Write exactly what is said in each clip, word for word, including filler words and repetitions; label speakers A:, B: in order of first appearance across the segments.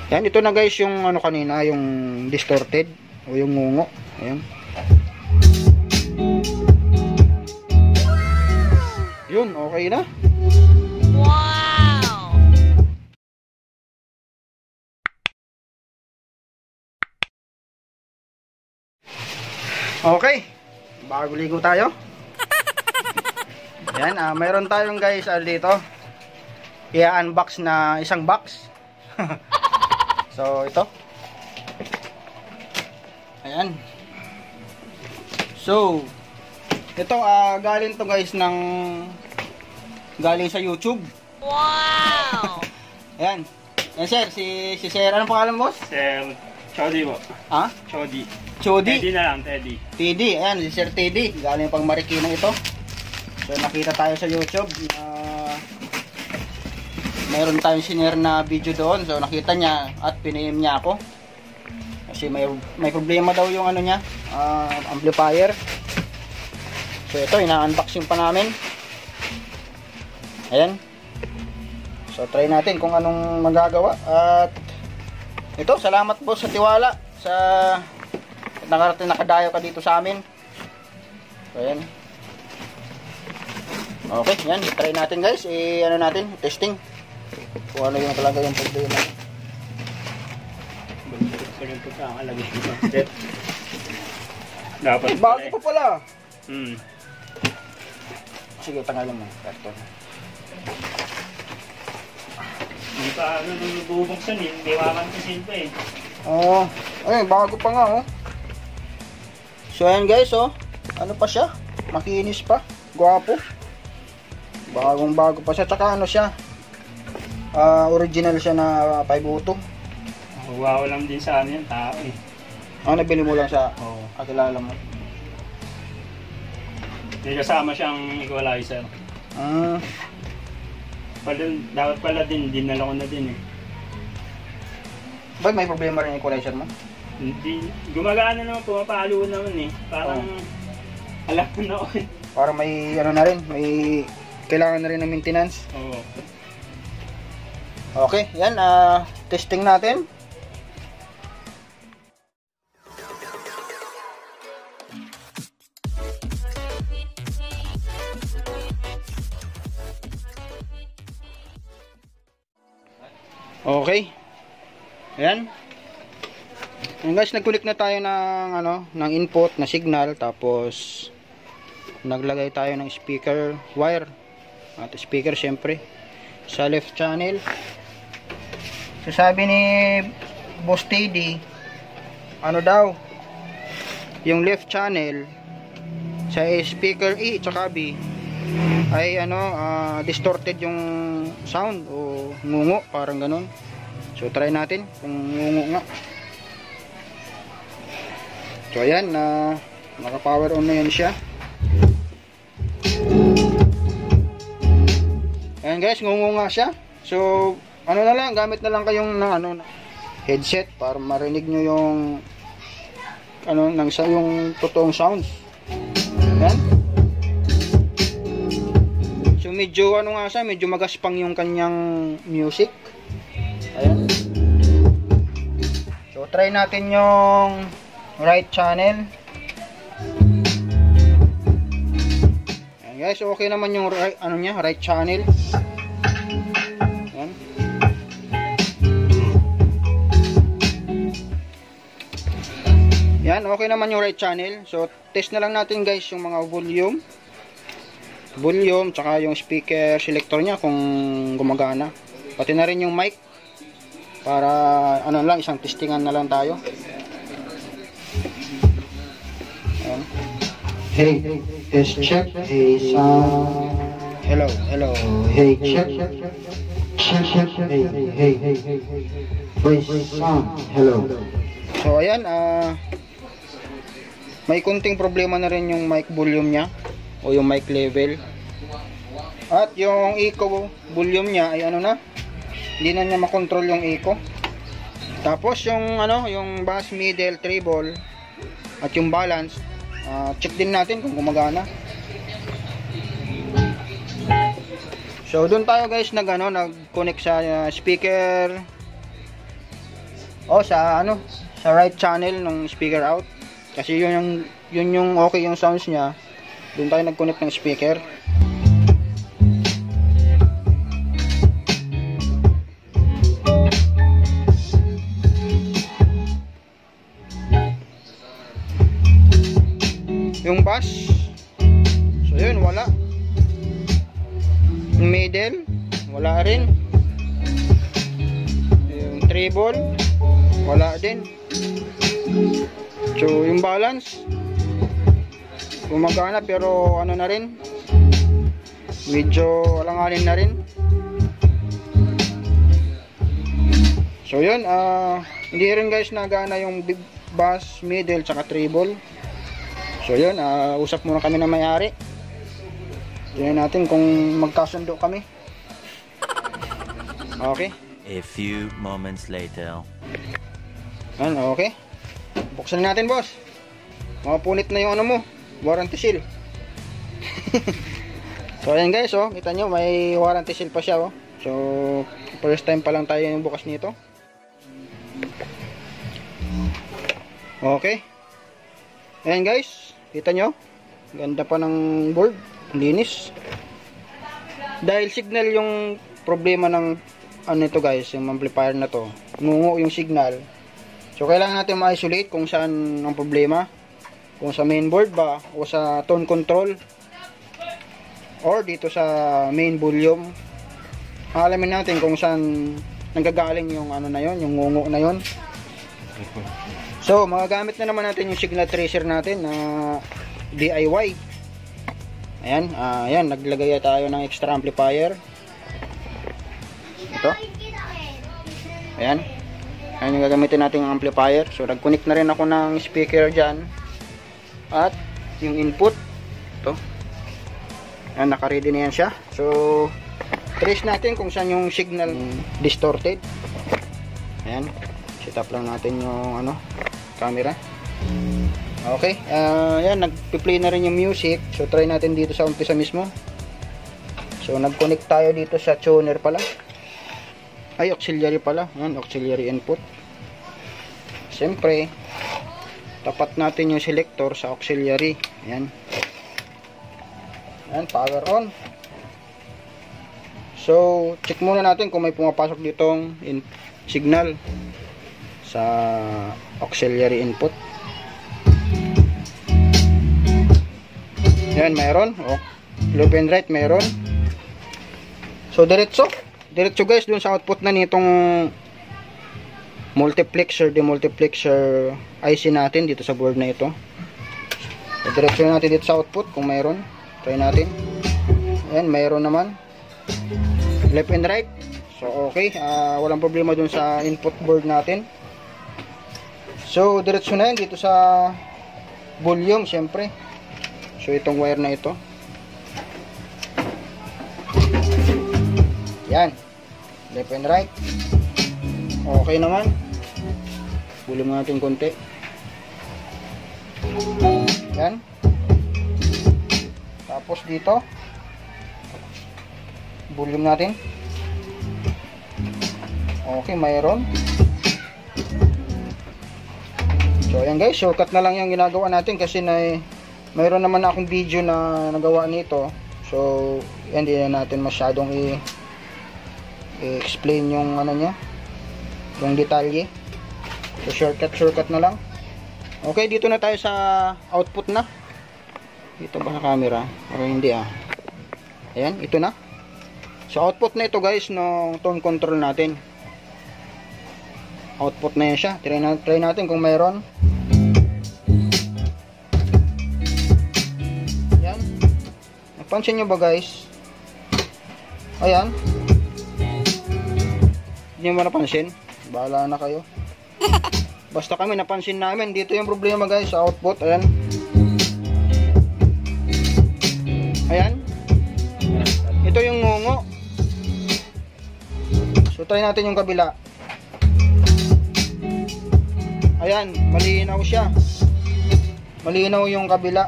A: Yan, ito na guys yung ano kanina, yung distorted o yung ngungo. Ayan. Yun, okay na.
B: Wow!
A: Okay. Bago ligo tayo. Ayan, ah, mayroon tayong guys ah, dito. I-unbox na isang box. So, ito. Ayan. So, ito uh, galing to guys ng galing sa YouTube.
B: Wow!
A: Ayan. Ayan sir, si, si sir, anong pangalan mo?
C: Sir Chody po.
A: Ha?
C: Chody.
A: Chody?
C: Teddy na lang, Teddy.
A: Teddy, ayan, si Sir Teddy. Galing pang Marikina ito. So, nakita tayo sa YouTube na mayroon tayong sinare na video doon. So nakita niya at pinihim niya ako. Kasi may, may problema daw yung ano niya, uh, amplifier. So ito, ina-unboxing pa namin. Ayan. So try natin kung anong magagawa. At ito, salamat po sa tiwala. Sa nakarating nakadayo ka dito sa amin. So ayan. Okay, yan. Try natin guys. I ano natin, testing. Kung ano yung talaga yung problema.
C: Balik pa rin pagkakalagay ng step. Dapat
A: eh, bago pa pala.
C: Hmm.
A: Sige, tanggalin mo. Karton.
C: Hindi pa ano nung bubuksan eh. Hindi wakan kasi pa eh.
A: Oo. Oh, ay, bago pa nga oh. So ayan guys oh. Ano pa siya? Makinis pa. Gwapo. Bagong bago pa siya. Tsaka ano siya? Uh, original siya na five auto.
C: Wow lang din sa ano yan, tao eh.
A: Ah, nabili mo lang sa
C: Oo.
A: kakilala mo.
C: May kasama siyang equalizer.
A: Ah,
C: Pala, dapat pala din, dinala ko na din eh.
A: ba't may problema rin yung equalizer mo?
C: Hindi, gumagana naman, pumapalo naman eh. Parang,
A: Oo.
C: alam ko na ako eh.
A: Para may ano na rin, may kailangan na rin ng maintenance.
C: Oo.
A: Okay, yan, ah, testing natin. Okay. Ayan. Ayan guys, nag-connect na tayo ng ano, ng input na signal, tapos naglagay tayo ng speaker wire at speaker syempre sa left channel. So sabi ni Boss Teddy, ano daw, yung left channel sa speaker E tsaka B ay ano, uh, distorted yung sound o ngungo, parang ganun. So try natin kung ngungo nga. So ayan, uh, naka power on na yan siya. Ayan guys, ngungo nga siya. So ano na lang, gamit na lang kayong ng ano, headset para marinig nyo yung ano, nang sa yung totoong sounds. Ayan. So medyo ano nga siya, medyo magaspang yung kanyang music. Ayan. So try natin yung right channel. Ayan guys, okay naman yung right, ano niya, right channel. Ayan. Yan, okay naman yung right channel. So, test na lang natin guys yung mga volume. Volume, tsaka yung speaker selector niya kung gumagana. Pati na rin yung mic. Para, ano lang, isang testingan na lang tayo. Ayan.
D: Hey, test check. Hey, sound.
A: Hello, hello.
D: Hey, check. Check, check. Hey, hey, hey, hey. Voice, sound. Hello.
A: So, ayan, ah... Uh, may kunting problema na rin yung mic volume niya o yung mic level. At yung echo volume niya ay ano na, hindi na niya makontrol yung echo. Tapos yung ano, yung bass, middle, treble at yung balance, uh, check din natin kung gumagana. So doon tayo guys nag ano, nag-connect sa uh, speaker O sa ano, sa right channel ng speaker out. Kasi yun yung yun yung okay yung sounds niya. Doon tayo nag-connect ng speaker. Yung bass, so yun, wala. Yung middle, wala rin. Yung treble, wala din. So yung balance, gumagana pero ano na rin, medyo alanganin na rin. So yun, uh, hindi rin guys nagana yung big bass, middle, tsaka treble. So yun, uh, usap muna kami na may-ari. Tingnan natin kung magkasundo kami. Okay.
E: A few moments later.
A: Yan, okay. Buksan natin, boss. Makapunit na yung ano mo, warranty seal. So ayan guys, oh, kita nyo may warranty seal pa siya, oh. So first time pa lang tayo yung bukas nito. Okay. Ayan guys, kita nyo, ganda pa ng board, linis. Dahil signal yung problema ng ano ito guys, yung amplifier na to, ngungo yung signal. So kailangan natin ma-isolate kung saan ang problema, kung sa mainboard ba o sa tone control or dito sa main volume. Alamin natin kung saan nanggagaling yung ano na yon, yung ngungo na yon. So magagamit na naman natin yung signal tracer natin na D I Y. Ayan, uh, ayan, naglagay tayo ng extra amplifier. Ito. Ayan. Ayan yung gagamitin natin yung amplifier. So nag-connect na rin ako ng speaker dyan. At yung input. Ito. Ayan, naka-ready na yan siya. So trace natin kung saan yung signal distorted. Ayan. Set up lang natin yung ano, camera. Okay, uh, yan, nag-play na rin yung music. So try natin dito sa umpisa mismo. So nag-connect tayo dito sa tuner pala. Ay, auxiliary pala. Yan, auxiliary input. Siyempre, tapat natin yung selector sa auxiliary. Yan. Yan, power on. So check muna natin kung may pumapasok ditong in signal sa auxiliary input. Yan, mayroon. Oh, left and right, mayroon. So diretso, diretso guys dun sa output na nitong multiplexer, demultiplexer I C natin dito sa board na ito. So diretso natin dito sa output kung mayroon. Try natin. Yan, mayroon naman. Left and right. So okay, uh, walang problema dun sa input board natin. So diretso na yan dito sa volume, syempre. So itong wire na ito. Yan. Left and right. Okay naman. Volume natin konti. Yan. Tapos dito, volume natin. Okay, mayroon. So ayan guys, shortcut na lang yung ginagawa natin kasi na mayroon naman akong video na nagawa nito. So hindi na natin masyadong i i-explain yung ano niya, yung detalye. So shortcut shortcut na lang. Okay, dito na tayo sa output na. Dito ba sa camera? O hindi ah. Ayan, ito na. So output na ito guys ng tone control natin. Output na yan siya. Try, na, try natin kung mayroon. Ayan. Napansin nyo ba guys? Ayan. Hindi nyo ba napansin? Bahala na kayo. Basta kami napansin namin. Dito yung problema guys sa output. Ayan. Ayan. Ito yung ngungo. So try natin yung kabila. Ayan, malinaw siya. Malinaw yung kabila.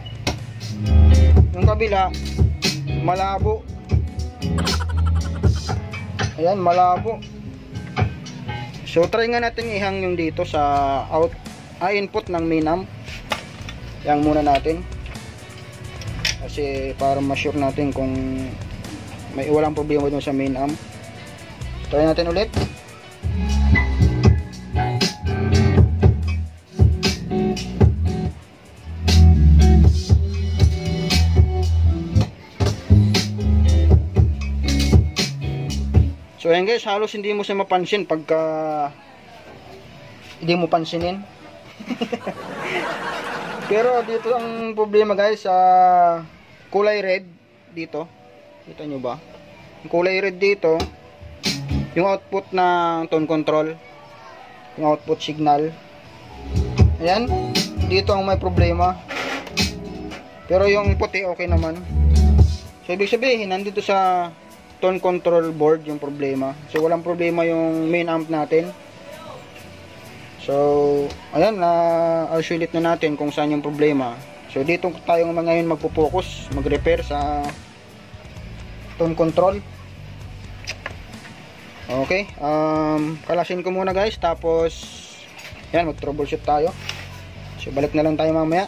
A: Yung kabila malabo. Ayan, malabo. So try nga natin ihang yung dito sa out ah, input ng main amp. Yang muna natin. Kasi para ma-sure natin kung may walang problema dun sa main amp. Try natin ulit. So ayan guys, halos hindi mo siya mapansin pagka hindi mo pansinin. Pero dito ang problema guys, sa uh, kulay red dito. Kita nyo ba? Yung kulay red dito, yung output ng tone control, yung output signal. Ayan, dito ang may problema. Pero yung puti okay naman. So ibig sabihin, nandito sa tone control board yung problema. So walang problema yung main amp natin. So ayan, na-isolate na natin kung saan yung problema. So dito tayo ngayon magpo-focus, mag-repair sa tone control. Okay, um, kalasin ko muna guys, tapos yan, mag-troubleshoot tayo. So balik na lang tayo mamaya.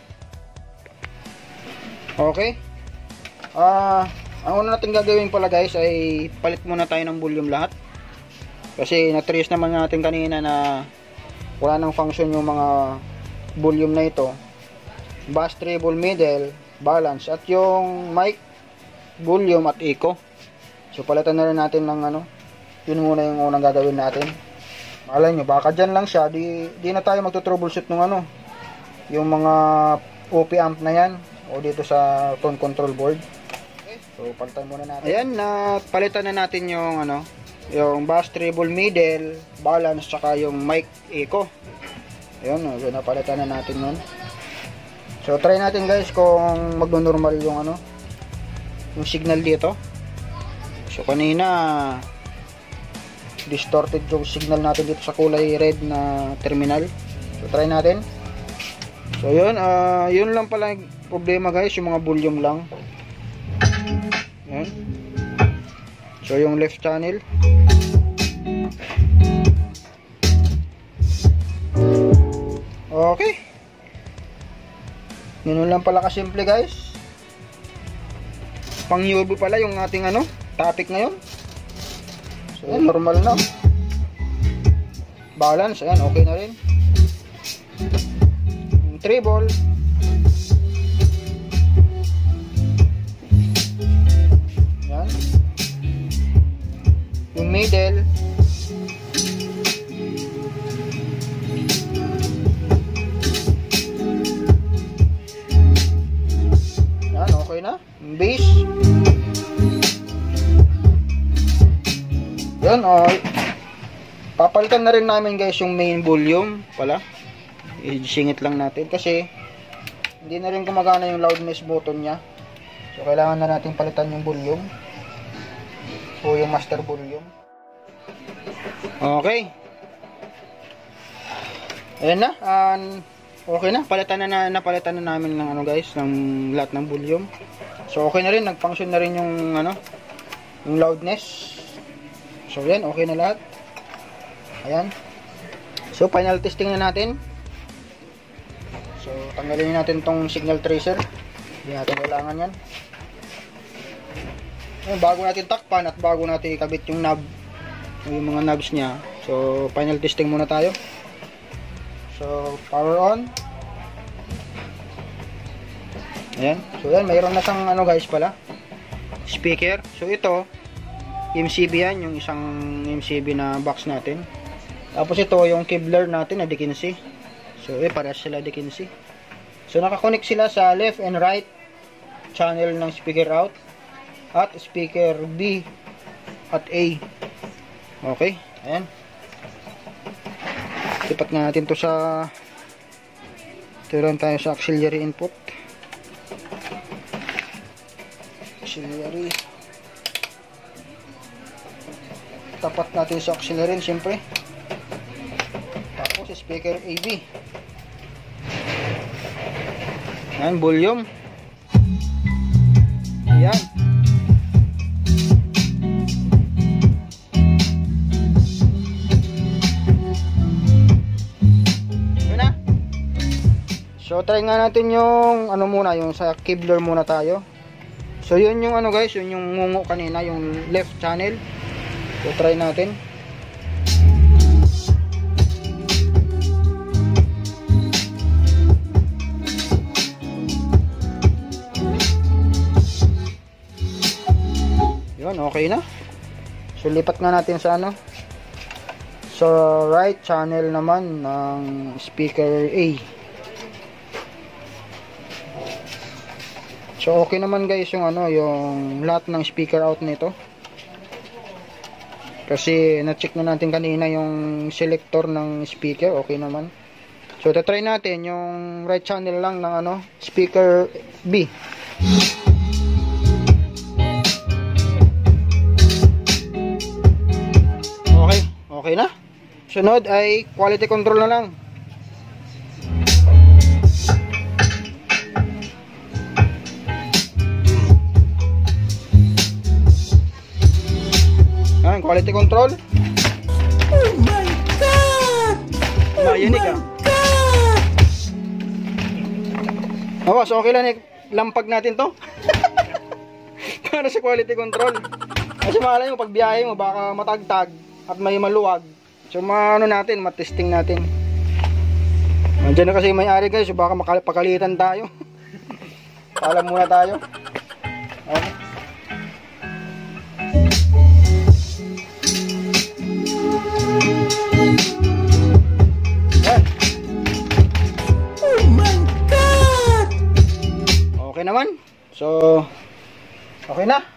A: Okay. Ah, uh, ang una natin gagawin pala guys ay palit muna tayo ng volume lahat. Kasi na-trace naman natin kanina na wala nang function yung mga volume na ito. Bass, treble, middle, balance, at yung mic, volume at echo. So palitan na rin natin ng ano, yun muna yung unang gagawin natin. Malay nyo, baka dyan lang siya, di, di na tayo magto-troubleshoot ng ano, yung mga O P amp na yan, o dito sa tone control board. So palitan muna natin. Ayan, na palitan na natin yung ano, yung bass, treble, middle, balance, saka yung mic, echo. Ayun, so napalitan na natin nun. So try natin guys kung magno-normal yung ano, yung signal dito. So kanina distorted yung signal natin dito sa kulay red na terminal. So try natin. So yun, uh, yun lang pala yung problema guys, yung mga volume lang. Yan. So yung left channel. Okay. Ganun lang pala kasimple guys. Pang newbie pala yung ating ano, topic ngayon. So yan, normal na. Balance, ayan, okay na rin. Yung treble. Yan. Yung middle. Yan, okay na. Yung bass. Yan, okay. Papalitan na rin namin guys yung main volume pala. I-singit lang natin kasi hindi na rin gumagana yung loudness button nya. So kailangan na natin palitan yung volume. So yung master volume. Okay. Ayan na. Um, okay na. Palitan na, na napalitan na namin ng ano guys, ng lahat ng volume. So okay na rin, nag-function na rin yung ano, yung loudness. So yan, okay na lahat. Ayan. So final testing na natin. So tanggalin natin tong signal tracer. Hindi natin kailangan yan. Ayan, bago natin takpan at bago natin ikabit yung knob, yung mga knobs nya. So final testing muna tayo. So power on. Ayan. So yan, mayroon na siyang ano guys pala, speaker. So ito M C B yan, yung isang M C B na box natin. Tapos ito yung Kevlar natin na D quince. So eh, parehas sila D quince. So nakakonect sila sa left and right channel ng speaker out at speaker B at A. Okay, ayan. Lipat nga natin to sa, turuan tayo sa auxiliary input. Auxiliary. Tapat natin sa auxiliary siyempre. Tapos speaker A B. Ayan, volume. Ayan. So try nga natin yung ano muna, yung sa Kevlar muna tayo. So yun yung ano guys, yun yung ngungo kanina, yung left channel. So try natin. Yun, okay na. So lipat nga natin sa ano, sa right channel naman ng speaker A. So okay naman guys yung ano, yung lahat ng speaker out nito. Kasi na-check na natin kanina yung selector ng speaker, okay naman. So try natin yung right channel lang ng ano, speaker B. Okay, okay na. Sunod ay quality control na lang. Ayan, quality control.
B: Oh my God!
A: Mayinig ah. Awas, okay lang eh. Lampag natin to. Para sa quality control. Kasi malay mo, pag biyahe mo, baka matagtag at may maluwag. So, maano natin, matesting natin. Nandiyan na kasi may-ari guys, so baka makapagalitan tayo. Paalam muna tayo. Okay. Yan.
B: Oh my God!
A: Okay naman. So, okay na.